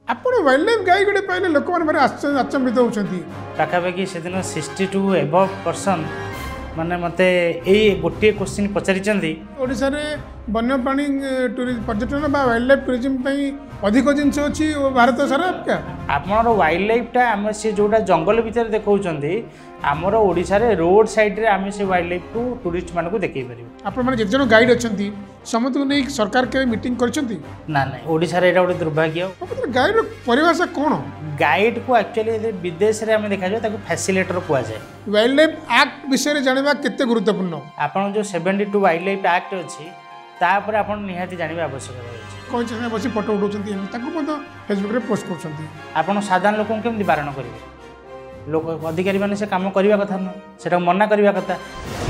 ଆପଣ wild life गाई गोटे पाइले लोक मैंने भारी अचंबित होती पाखापाखि से दिन 62 एबव पर्सन माने मते यही गोटे क्वेश्चन पचारि ओडिशा रे वन्यप्राणी पर्यटन बा वाइल्ड लाइफ टूरिज्म अधिक जिनस अच्छी भारत सारा क्या आमर वाइल्ड लाइफटा आम से जोटा जंगल भितर देखते आमर ओडिशा रे रोड साइड रे आम से वाइल्ड लाइफ को टूरिस्ट मान को देखई पारिबो आपण माने जेजन गाइड अछंती समस्त को नहीं सरकार के मीटिंग करछंती ना ना ओडिशा रे एटा गोटे दुर्भाग्य गाइड परिभाषा कोन गाइड को एक्चुअली विदेश रे आम देखा जाए ताको फैसिलिटेटर कुआ जाए वाइल्ड लाइफ एक्ट विषय रे जानबा केते गुरुत्वपूर्ण आपण जो 72 वाइल्ड लाइफ एक्ट अछि तापर आपण निहाती जानबा आवश्यक अछि कोन चने बसी फोटो उठौछंती ताको मत फेसबुक रे पोस्ट करछंती आपण साधारण लोक केमि बारण करिवे लोक अधिकारी माने से काम करबा कथा न सेटा मना करबा कथा